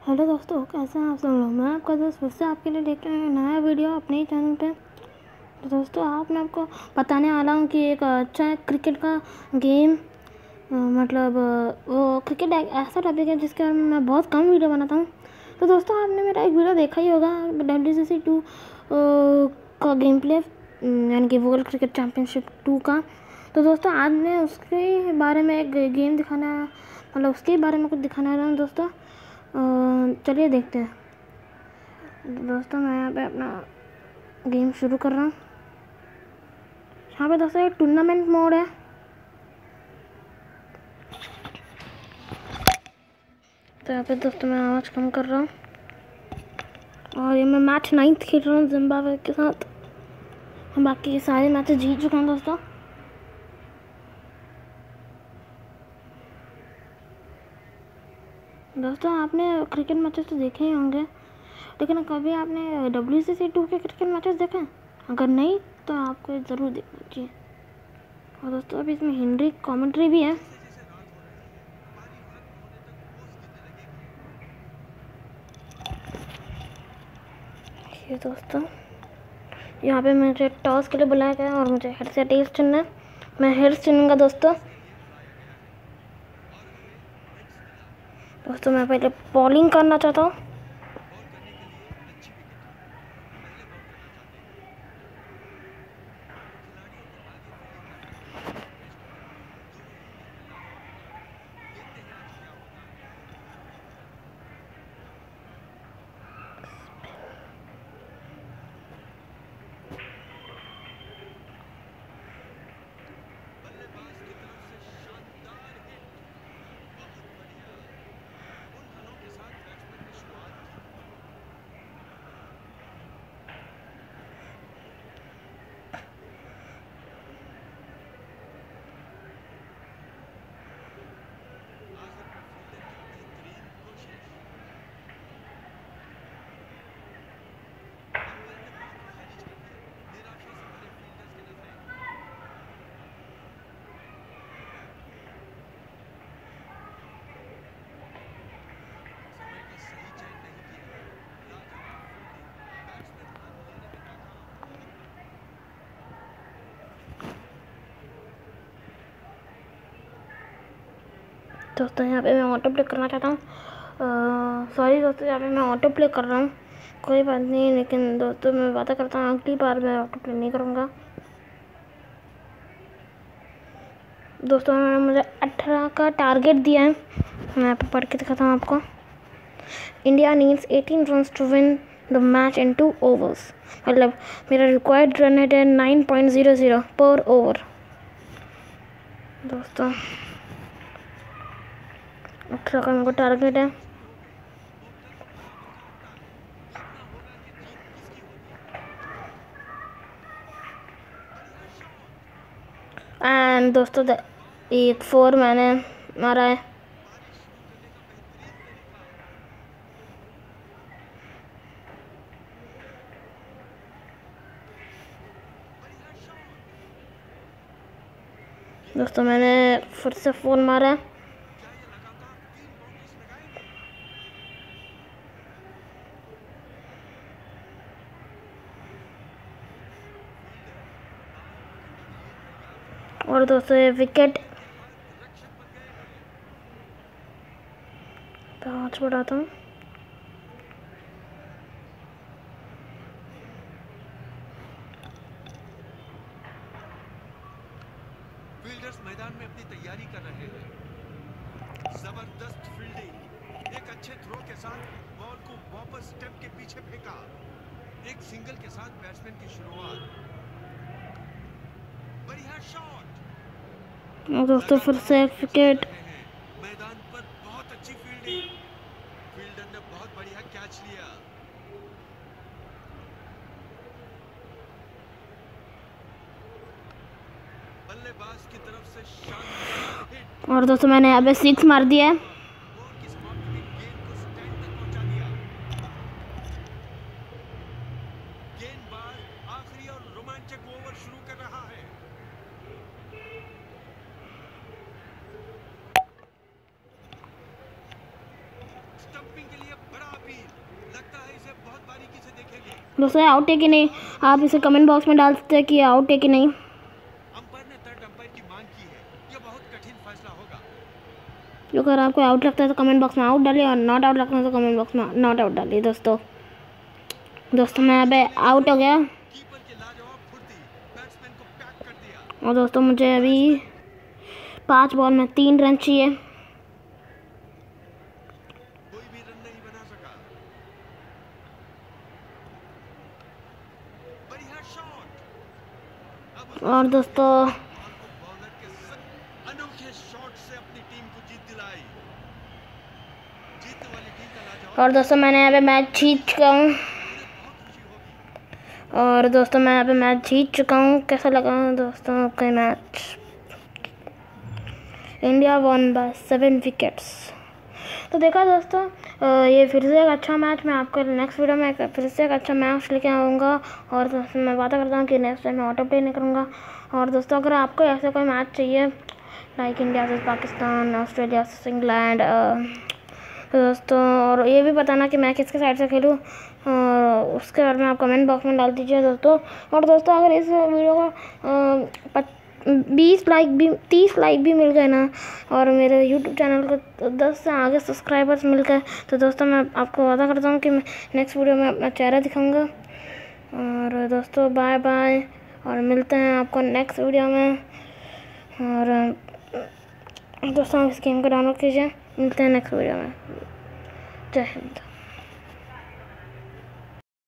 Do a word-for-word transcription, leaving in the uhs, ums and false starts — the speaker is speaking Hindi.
हेलो दोस्तों, कैसे हैं आप सब लोग। मैं आपका दोस्त फिर से आपके लिए लेकर आया नया वीडियो अपने ही चैनल पे। तो दोस्तों, आप मैं आपको बताने वाला हूँ कि एक अच्छा क्रिकेट का गेम, मतलब वो क्रिकेट एक ऐसा टॉपिक है जिसके बारे में मैं बहुत कम वीडियो बनाता हूँ। तो दोस्तों, आपने मेरा एक वीडियो देखा ही होगा डब्ल्यू सी सी टू का गेम प्ले, यानी कि वर्ल्ड क्रिकेट चैम्पियनशिप टू का। तो दोस्तों, आज मैं उसके बारे में एक गेम दिखाना, मतलब उसके बारे में कुछ दिखाना रहा हूँ दोस्तों। चलिए देखते हैं। दोस्तों, मैं यहाँ पे अपना गेम शुरू कर रहा हूँ। यहाँ पे दोस्तों एक टूर्नामेंट मोड है। तो यहाँ पे दोस्तों मैं आवाज़ कम कर रहा हूँ। और ये मैं मैच नाइन्थ खेल रहा हूँ जिम्बाब्वे के साथ। हम बाकी के सारे मैचेस जीत चुके हैं दोस्तों। दोस्तों, आपने क्रिकेट मैचेस तो देखे ही होंगे, लेकिन कभी आपने डब्ल्यू सी सी टू के क्रिकेट मैचेस देखे? अगर नहीं तो आपको ज़रूर देखना चाहिए। और दोस्तों, अभी इसमें हिंदी कमेंट्री भी है। ये दोस्तों, यहाँ पे मुझे टॉस के लिए बुलाया गया और मुझे हेड से टेल्स चुनना है। मैं हेड्स चुनूंगा दोस्तों। दोस्तों, मैं पहले बॉलिंग करना चाहता हूँ। दोस्तों, यहाँ पे मैं ऑटो प्ले करना चाहता हूँ। सॉरी दोस्तों, यहाँ पे मैं ऑटो प्ले कर रहा हूँ। कोई बात नहीं, लेकिन दोस्तों मैं वादा करता हूँ अगली बार मैं ऑटो प्ले नहीं करूँगा। दोस्तों, उन्होंने मुझे अठारह का टारगेट दिया है। मैं यहाँ पे पढ़ के दिखाता हूँ आपको। India needs eighteen runs to win the match in two overs. मतलब मेरा रिक्वायर्ड रन रेट है nine point zero zero per over. दोस्तों, अठारह का मेरे को टारगेट है। एंड दोस्तों, एक फोर मैंने मारा है। दोस्तों, मैंने फिर से फोन मारा है। और दोस्तों, ये विकेट पाँच बढ़ाता हूँ। फील्डर्स मैदान में अपनी तैयारी कर रहे हैं। जबरदस्त फील्डिंग, एक अच्छे थ्रो के साथ बॉल को वापस स्टंप के पीछे फेंका। एक सिंगल के साथ बैट्समैन की शुरुआत। बढ़िया शॉट। दोस्तों, फिर से विकेट। मैदान पर बहुत अच्छी फील्डिंग। फील्डर ने बहुत बढ़िया कैच लिया। बल्लेबाज की तरफ से शानदार हिट। और दोस्तों, मैंने यहाँ पे सिक्स मार दिया है। बॉल की समाप्ति में गेंद को स्टैंड तक पहुंचा दिया। गेंदबाज आखिरी और रोमांचक ओवर शुरू कर रहा है। स्टंपिंग के लिए बड़ा अपील, लगता है इसे बहुत बारीकी से देखेंगे। दोस्तों आउट है कि नहीं, आप इसे कमेंट बॉक्स में डाल सकते हैं कि आउट है कि नहीं। अंपायर ने थर्ड अंपायर की मांग की है, यह बहुत कठिन फैसला होगा। अगर आपको आउट लगता है तो कमेंट बॉक्स में आउट डालिए और नॉट आउट लगता है तो कमेंट बॉक्स में नॉट आउट डालिए। दोस्तों दोस्तों मैं अब आउट हो गया कीपर की लाजवाब फुर्ती बैट्समैन को पैक कर दिया। और दोस्तों मुझे अभी पाँच बॉल में तीन रन चाहिए। कोई भी रन नहीं बना सका। बढ़िया शॉट। और दोस्तों बॉल को बॉलर के स- अनोखे शॉट से अपनी टीम को जीत दिलाई। जीतने वाली टीम का लाजवाब। और दोस्तों मैंने यहाँ पे मैच जीत चुका हूँ। बहुत खुशी होगी। और दोस्तों मैं यहाँ पे मैच जीत चुका हूँ। कैसा लगा दोस्तों कोई match? India won by seven wickets. तो देखा दोस्तों, ये फिर से एक अच्छा मैच मैं आपको नेक्स्ट वीडियो में फिर से एक अच्छा मैच लेके आऊँगा। और दोस्तों मैं वादा करता हूँ कि नेक्स्ट टाइम मैं ऑटो प्ले नहीं करूँगा। और दोस्तों अगर आपको ऐसा कोई मैच चाहिए लाइक इंडिया से पाकिस्तान, ऑस्ट्रेलिया से इंग्लैंड, दोस्तों और ये भी बताना कि मैं किसके साइड से खेलूँ, और उसके बारे में आप कमेंट बॉक्स में डाल दीजिए दोस्तों। और दोस्तों अगर इस वीडियो को बीस लाइक भी तीस लाइक भी मिल गए ना, और मेरे यूट्यूब चैनल को दस से आगे सब्सक्राइबर्स मिल गए, तो दोस्तों मैं आपको वादा करता हूँ कि मैं नेक्स्ट वीडियो में अपना चेहरा दिखाऊंगा। और दोस्तों बाय बाय, और मिलते हैं आपको नेक्स्ट वीडियो में। और दोस्तों इस गेम को डाउनलोड कीजिए, मिलते हैं नेक्स्ट वीडियो में। जय हिंद।